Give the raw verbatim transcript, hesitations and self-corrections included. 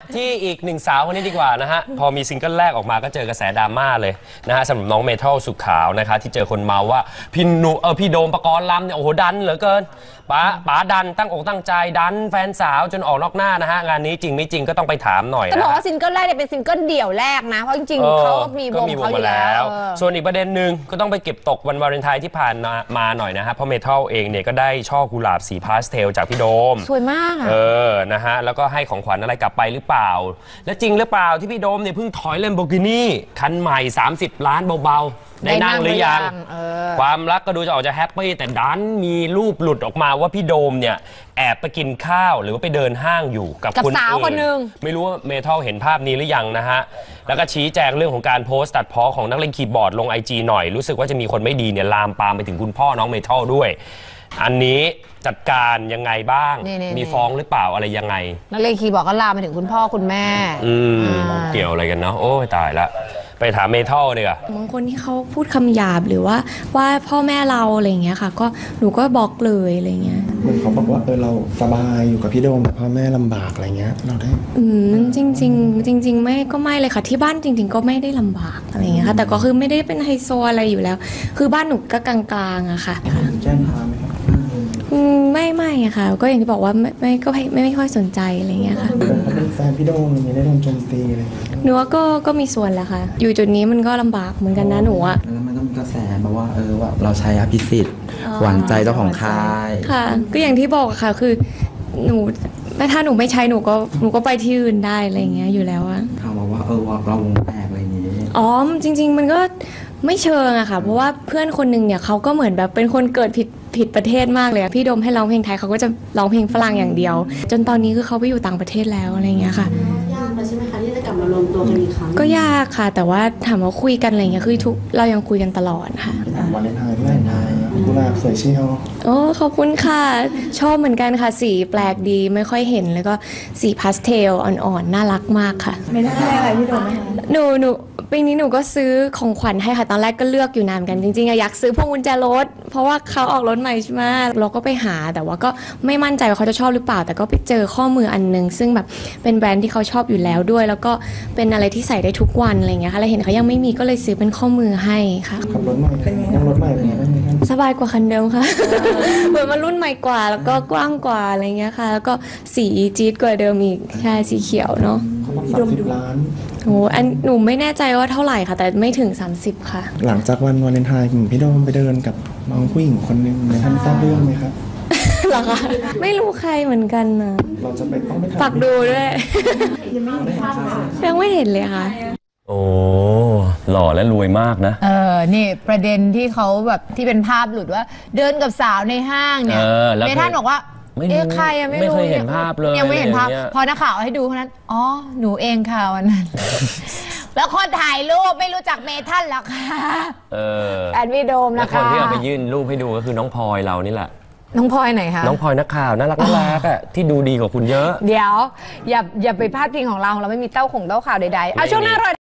ที่อีกหนึ่งสาวคนนี้ดีกว่านะฮะพอมีซิงเกิลแรกออกมาก็เจอกระแสดราม่าเลยนะฮะสำหรับน้องเมทัลสุขขาวนะคะที่เจอคนเมาว่าพี่หนูเออพี่โดมปกรณ์ลำเนี่ยโอ้โหดันเหลือเกินป๋าป๋าดันตั้งอกตั้งใจดันแฟนสาวจนออกนอกหน้านะฮะงานนี้จริงไม่จริงก็ต้องไปถามหน่อยนะจะบอกว่าซิงเกิลแรกเนี่ยเป็นซิงเกิลเดี่ยวแรกนะเพราะจริงๆเขามีวงเขาอยู่แล้วส่วนอีกประเด็นหนึ่งก็ต้องไปเก็บตกวันวาเลนไทน์ที่ผ่านมาหน่อยนะฮะเพราะเมทัลเองเนี่ยก็ได้ช่อกุหลาบสีพาสเทลจากพี่โดมสวยมากเออนะฮะแล้วก็ให้ของขวัญอะไรกลับไปหรือเปล่าและจริงหรือเปล่าที่พี่โดมเนี่ยเพิ่งถอยเลมโบกินี่คันใหม่สามสิบล้านเบาๆได้นั่งหรือยังความรักก็ดูจะออกจะแฮปปี้แต่ดันมีรูปหลุดออกมาว่าพี่โดมเนี่ยแอบไปกินข้าวหรือว่าไปเดินห้างอยู่กับคนอื่นคนนึงไม่รู้ว่าเมทัลเห็นภาพนี้หรือยังนะฮะแล้วก็ชี้แจงเรื่องของการโพสต์ตัดพ้อของนักเล่นคีย์บอร์ดลง ไอ จี หน่อยรู้สึกว่าจะมีคนไม่ดีเนี่ยลามปามไปถึงคุณพ่อน้องเมทัลด้วยอันนี้จัดการยังไงบ้างมีฟ้องหรือเปล่าอะไรยังไงนักเล่นคีย์บอร์ดก็ลามไปถึงคุณพ่อคุณแม่อืมเกี่ยวอะไรกันเนาะโอ้ยตายละไปถามเมทัลเลยอะบางคนที่เขาพูดคำหยาบหรือว่าว่าพ่อแม่เราอะไรอย่างเงี้ยค่ะก็หนูก็บล็อกเลยอะไรเงี้ยเหมือนเขาบอกว่าเออเราสบายอยู่กับพี่โดมแต่พ่อแม่ลำบากอะไรเงี้ยเราได้อืมจริงจริงจริงจริงไม่ก็ไม่เลยค่ะที่บ้านจริงๆก็ไม่ได้ลำบากอะไรเงี้ยค่ะแต่ก็คือไม่ได้เป็นไฮโซอะไรอยู่แล้วคือบ้านหนูก็กลางๆอะค่ะแจ้งความไหมครับอืมไม่ไม่อะค่ะก็อย่างที่บอกว่าไม่ไม่ก็ไม่ไม่ค่อยสนใจอะไรเงี้ยค่ะเป็นแฟนพี่โดมอย่างเงี้ยได้โดนโจมตีอะไรหนูว่าก็ก็มีส่วนแหละค่ะอยู่จุดนี้มันก็ลำบากเหมือนกันนะหนูอะแล้วมันก็มีกระแสมาว่าเออว่าเราใช้อภิสิทธิ์หวานใจเจ้าของค่ายค่ะก็อย่างที่บอกค่ะคือหนูถ้าหนูไม่ใช้หนูก็หนูก็ไปที่อื่นได้อะไรเงี้ยอยู่แล้วอะข่าวมาว่าเออว่าเราวงแตกอะไรอย่างงี้อ๋อจริงๆมันก็ไม่เชิงอะค่ะเพราะว่าเพื่อนคนนึงเนี่ยเขาก็เหมือนแบบเป็นคนเกิดผิดผิดประเทศมากเลยพี่โดมให้ร้องเพลงไทยเขาก็จะร้องเพลงฝรั่งอย่างเดียวจนตอนนี้คือเขาไปอยู่ต่างประเทศแล้วอะไรเงี้ยค่ะยากเลยใช่ไหมคะที่จะกลับมารวมตัวกันอีกครั้งก็ยากค่ะแต่ว่าถามว่าคุยกันอะไรเงี้ยคือทุกเรายังคุยกันตลอดค่ะวันเลนไทน์ด้วยกุหลาบสวยเชียวโอ้ขอบคุณค่ะชอบเหมือนกันค่ะสีแปลกดีไม่ค่อยเห็นแล้วก็สีพาสเทลอ่อนๆน่ารักมากค่ะไม่ได้อะไรพี่โดมหนูหนูปีนี้หนูก็ซื้อของขวัญให้ค่ะตอนแรกก็เลือกอยู่นานกันจริงๆอยากซื้อพวงกุญแจรถเพราะว่าเขาออกรถใหม่ใช่ไหมเราก็ไปหาแต่ว่าก็ไม่มั่นใจว่าเขาจะชอบหรือเปล่าแต่ก็ไปเจอข้อมืออันนึงซึ่งแบบเป็นแบรนด์ที่เขาชอบอยู่แล้วด้วยแล้วก็เป็นอะไรที่ใส่ได้ทุกวันอะไรเงี้ยค่ะแล้วเห็นเขายังไม่มีก็เลยซื้อเป็นข้อมือให้ค่ะขับรถใหม่นั่งรถใหม่เป็นไงบ้างสบายกว่าคันเดิมค่ะเหมือนมันรุ่นใหม่กว่าแล้วก็กว้างกว่าอะไรเงี้ยค่ะแล้วก็สีจี๊ดกว่าเดิมอีกใช่สีเขียวเนาะสามสิบล้านโอ้อันหนูไม่แน่ใจว่าเท่าไหร่ค่ะแต่ไม่ถึงสามสิบค่ะหลังจากวันวาเลนไทน์พี่โดมไปเดินกับน้องผู้หญิงคนนึงในท่านทราบเรื่องไหมครับหรอคะไม่รู้ใครเหมือนกันนะเราจะไปต้องไปฝากดูด้วยยังไม่เห็นเลยค่ะโอ้หล่อและรวยมากนะเออนี่ประเด็นที่เขาแบบที่เป็นภาพหลุดว่าเดินกับสาวในห้างเนี่ยเมทัลบอกว่าเอ๊ะใครยังไม่รู้ไม่เคยเห็นภาพเลยยังไม่เห็นภาพพอนักข่าวให้ดูเพราะนั้นอ๋อหนูเองค่ะวันนั้นแล้วคนถ่ายรูปไม่รู้จักเมทัลหรอกค่ะเออแอนวีโดมนะคะคนที่เอาไปยื่นรูปให้ดูก็คือน้องพลอยเรานี่แหละน้องพลอยไหนคะน้องพลอยนักข่าวน่ารักน่ารักอ่ะที่ดูดีกว่าคุณเยอะเดี๋ยวอย่าอย่าไปพลาดพิงของเราของเราไม่มีเต้าข่งเต้าข่าวใดๆเอาช่วงหน้า